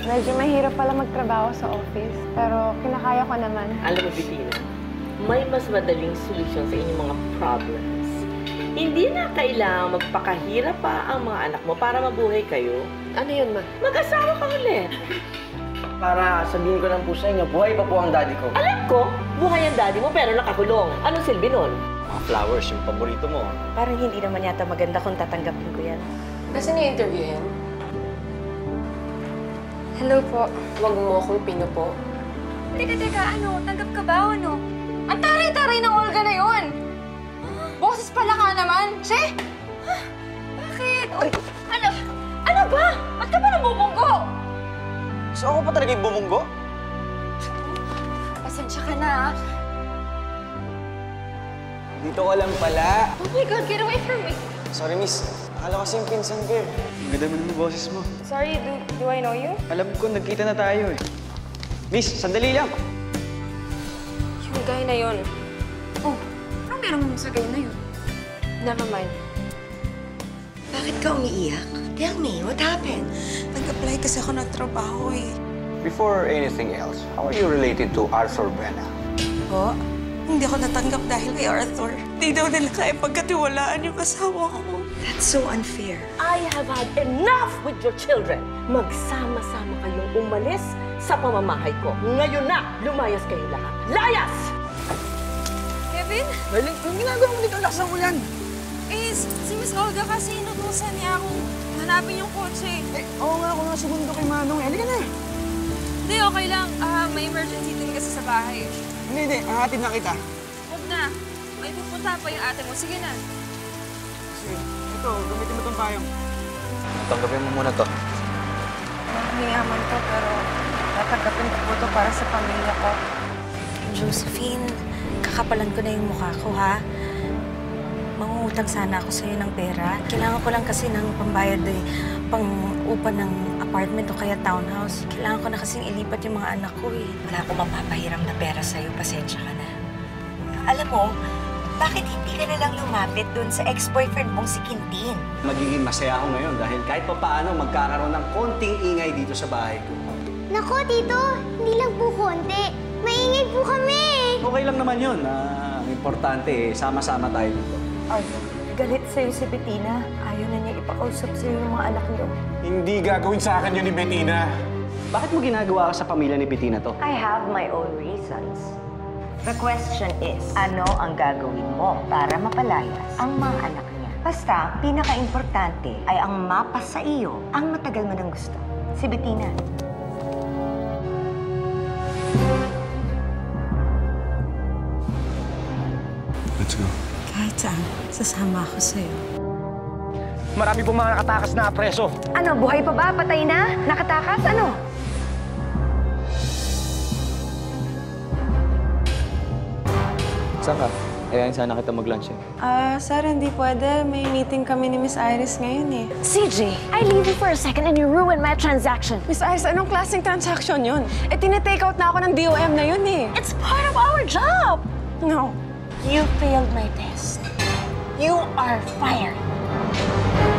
Medyo mahirap pala magtrabaho sa office, pero kinakaya ko naman. Alam mo, Bettina, may mas madaling solusyon sa inyong mga problems. Hindi na kailangang magpakahirap pa ang mga anak mo para mabuhay kayo. Ano yun, ma? Mag-asawa ka ulit. Para sabihin ko lang po sa inyo, buhay pa po ang daddy ko. Alam ko, buhay ang daddy mo pero nakakulong. Anong silbi nun? Mga flowers, yung paborito mo. Parang hindi naman yata maganda kung tatanggapin ko yan. Kasi ni-interviewin? Hello po. Huwag mo akong pinupo. Teka, ano? Tanggap ka ba o ano? Ang taray-taray ng Olga na yun! Boses pala ka naman! She! Bakit? Ano ba? Ba't ka ba nabubunggo? So ako pa talaga yung bumunggo? Pasensya ka na, ah. Dito ka lang pala. Oh my God, get away from me! Sorry, miss. Akala kasi yung pinsan ko eh. Ang ganda mo naman boses mo. Sorry, do I know you? Alam ko, nagkita na tayo eh. Miss, sandali lang. Yung guy na yun. Oh, anong meron mo sa gayon na yun? Never mind. Bakit ka umiiyak? Tell me, what happened? Nag-apply kasi ako ng trabaho eh. Before anything else, how are you related to Arthur Brenna? Po? Hindi ako natanggap dahil kay Arthur. Hindi daw nila kaya pagkatiwalaan yung asawa ko. That's so unfair. I have had enough with your children. Magsama-sama kayong umalis sa pamamahay ko. Ngayon na, lumayas kayo lahat. Layas! Kevin? Darling, anong ginagawa mo dito? Laksan mo yan. Si Miss Olga kasi inutusan niya akong hanapin yung kotse. Oo nga, ako nga segundo kay Manong. Halika na. Hindi, okay lang. May emergency din kasi sa bahay. Hindi. Ahatid na kita. Huwag na. May pupunta pa yung ate mo. Sige na. Sige. Ito, gamitin mo itong payong. Tanggapin mo muna to. Mahiyaman to, pero tatanggapin ko po to para sa pamilya ko. Josephine, kakapalan ko na yung mukha ko, ha? Mangungutang sana ako sa'yo ng pera. Kailangan ko lang kasi ng pambayad pang-upa ng apartment o kaya townhouse. Kailangan ko na kasing ilipat yung mga anak ko, eh. Wala akong mapapahiram na pera sa'yo. Pasensya ka na. Alam mo, bakit hindi ka na lang lumapit dun sa ex-boyfriend mong si Quintin? Magiging masaya ako ngayon dahil kahit pa paano magkakaroon ng konting ingay dito sa bahay ko. Nako, Tito! Hindi lang po konti. Maingay po kami! Okay lang naman yun. Ang importante, sama-sama tayo dito. Arthur, galit sa'yo si Bettina. Ayaw na niya ipakausap sa'yo yung mga anak niyo. Hindi gagawin sa akin yun ni Bettina. Bakit mo ginagawa ka sa pamilya ni Bettina to? I have my own reasons. The question is, ano ang gagawin mo para mapalayas ang mga anak niya? Basta, pinaka-importante ay ang mapa sa iyo ang matagal mo nang gusto. Si Bettina. Let's go. Kahit saan, sasama ako sa'yo. Marami pong mga nakatakas na preso. Ano, buhay pa ba? Patay na? Nakatakas? Ano? Saan ka? Ayan, sana kita mag-lunch eh. Sir, hindi pwede. May meeting kami ni Miss Iris ngayon eh. CJ, I leave you for a second and you ruin my transaction. Miss Iris, anong klaseng transaction yun? Eh, tinitake out na ako ng DOM na yun eh. It's part of our job. No. You failed my test. You are fired.